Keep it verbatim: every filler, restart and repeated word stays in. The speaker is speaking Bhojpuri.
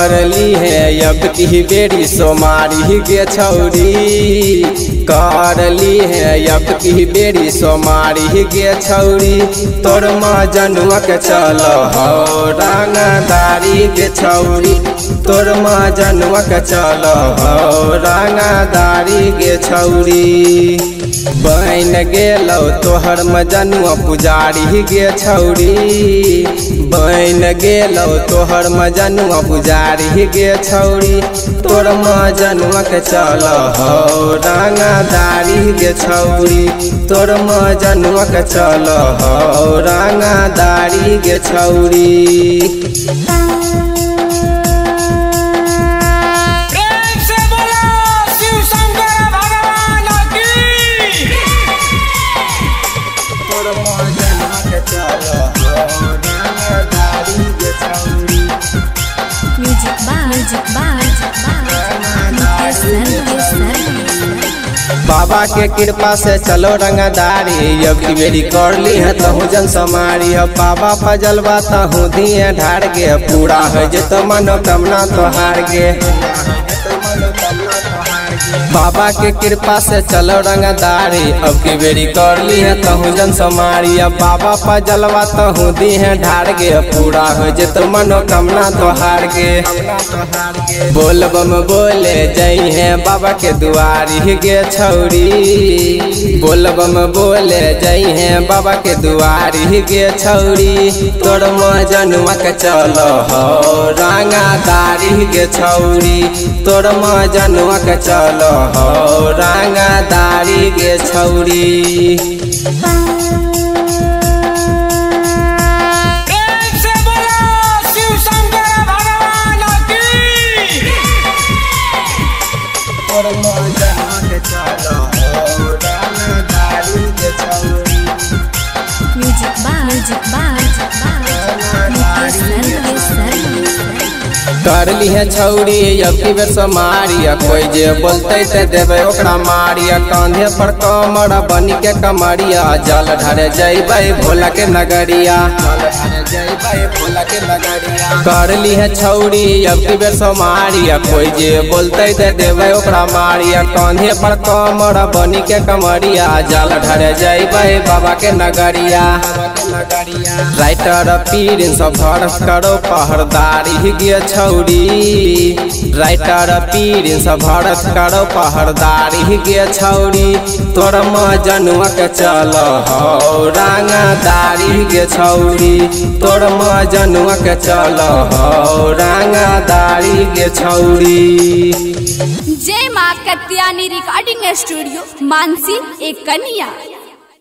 करली है अब की बेरी सोमारी गे छौरी, करली है अब की बेरी सोमारी गे छौरी। तोर मजनुआ के चल हो रंगदारी गे छौरी, तोर मजनुआ के चल हो रंगदारी गे छौरी। बन गेलो तोहर मजनुआ पुजारी गे छौरी, बन गेलो तोहर मजनुआ पुजारी गे छौरी। तोर मजनुआ के चल हो रंगदारी गे छौरी, तोर मजनुआ के चल हो रंगदारी गे छौरी। बाबा के कृपा से चलो रंगदारी, अब की बेरी करली है तहु जन समारी। बाबा पजलवा तहु दिए ढार गे, पूरा है जे तो मनोकामना तोहार गे। बाबा के कृपा से चलो रंगदारी, अब की बेरी करली है तहु जन समारी। बाबा पजलवा तहु दिए ढार गे, पूरा हो जे तो मनोकामना तोहार गे। बोल बम बोले जई है बाबा के दुआरी गे छौरी, बोल बम बोले जई है बाबा के दुआरी गे छौरी। तोर मजनुआ के चल हो रंगदारी गे छौरी, तोर मजनुआ के चल हो रंगदारी गे छौरी। करली है छौरी अब की बेर सोमारी, कोई जे बोलते ते देवे ओकरा मारिया। कांधे पर कमर बनी के कमरिया, जल ढारे जइबै भोला के नगरिया। करली है छौरी अब की बेर सोमारी, कोई जे बोलते ते देवे ओकरा मारिया। कांधे पर कमर बनी के कमरिया, जल ढारे जइबै बाबा के नगरिया। राइटर पीर सब भरस करो पहरदारी गे छौरी, राइटर पीर सब भरस करो पहरदारी गे छौरी। तोर मजनुआ के चल हो रंगदारी गे छौरी, तोर मजनुआ के चल हो रंगदारी गे छौरी। जय मां कत्यानी रिकॉर्डिंग स्टूडियो, मानसी एक कन्या।